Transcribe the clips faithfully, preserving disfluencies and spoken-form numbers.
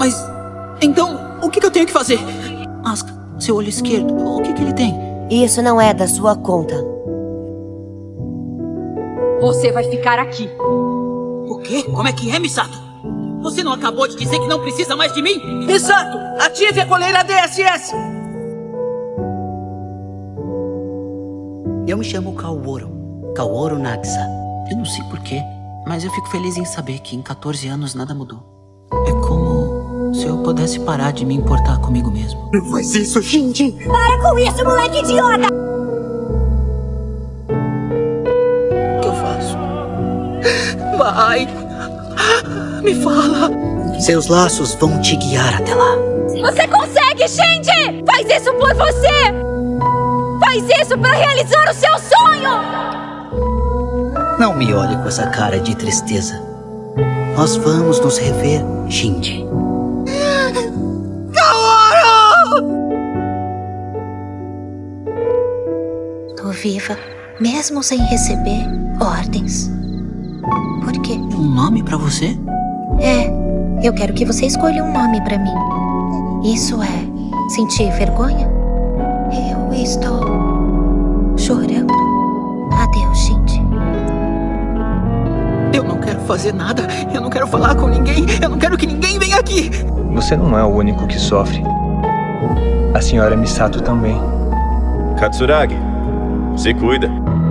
Mas... então, o que, que eu tenho que fazer? Asuka, seu olho esquerdo, o que, que ele tem? Isso não é da sua conta. Você vai ficar aqui. O quê? Como é que é, Misato? Você não acabou de dizer que não precisa mais de mim? Misato, ative a coleira D S S! Eu me chamo Kaworu. Kaworu Nagisa. Eu não sei porquê, mas eu fico feliz em saber que em quatorze anos nada mudou. É como se eu pudesse parar de me importar comigo mesmo. Não faz isso, Shinji! Para com isso, moleque idiota! O que eu faço? Vai! Me fala! Seus laços vão te guiar até lá. Você consegue, Shinji! Faz isso por você! Faz isso pra realizar o seu sonho! Não me olhe com essa cara de tristeza. Nós vamos nos rever, Shinji. Kaworu! Tô viva, mesmo sem receber ordens. Por quê? Um nome pra você? É, eu quero que você escolha um nome pra mim. Isso é sentir vergonha? Eu estou chorando. Adeus, Shinji. Eu não quero fazer nada. Eu não quero falar com ninguém. Eu não quero que ninguém venha aqui. Você não é o único que sofre. A senhora Misato também. Katsuragi, se cuida.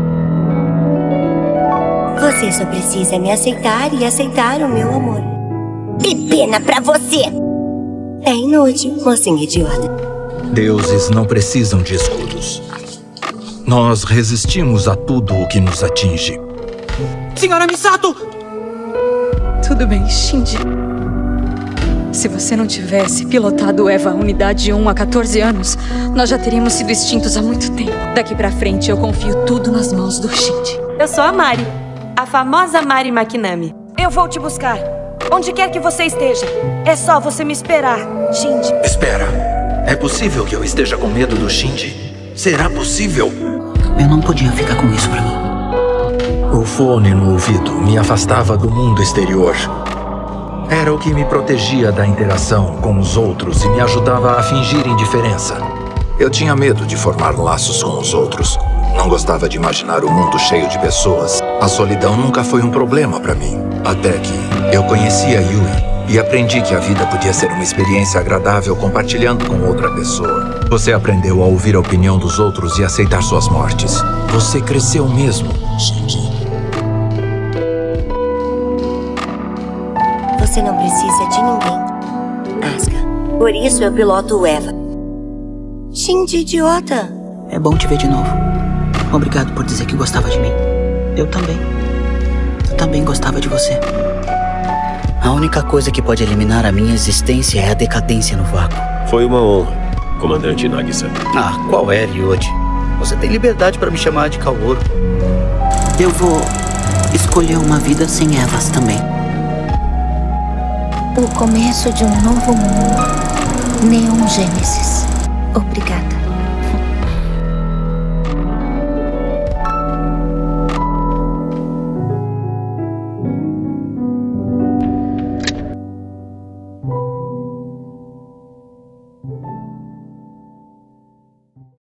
Você só precisa me aceitar e aceitar o meu amor. Que pena pra você! É inútil, mocinha idiota. Deuses não precisam de escudos. Nós resistimos a tudo o que nos atinge. Senhora Misato! Tudo bem, Shinji. Se você não tivesse pilotado o EVA Unidade um há quatorze anos, nós já teríamos sido extintos há muito tempo. Daqui pra frente, eu confio tudo nas mãos do Shinji. Eu sou a Mari, a famosa Mari Makinami. Eu vou te buscar, onde quer que você esteja. É só você me esperar, Shinji. Espera, é possível que eu esteja com medo do Shinji? Será possível? Eu não podia ficar com isso pra mim. O fone no ouvido me afastava do mundo exterior. Era o que me protegia da interação com os outros e me ajudava a fingir indiferença. Eu tinha medo de formar laços com os outros. Não gostava de imaginar o mundo cheio de pessoas. A solidão nunca foi um problema pra mim. Até que eu conheci a Yui e aprendi que a vida podia ser uma experiência agradável compartilhando com outra pessoa. Você aprendeu a ouvir a opinião dos outros e aceitar suas mortes. Você cresceu mesmo, Shinji. Você não precisa de ninguém, Asuka. Por isso eu piloto o EVA. Shinji, idiota. É bom te ver de novo. Obrigado por dizer que gostava de mim. Eu também. Eu também gostava de você. A única coisa que pode eliminar a minha existência é a decadência no vácuo. Foi uma honra, comandante Nagisa. Ah, qual é, Ryuji? Você tem liberdade para me chamar de Kaworu. Eu vou escolher uma vida sem Evas também. O começo de um novo mundo. Neon Genesis. Obrigada.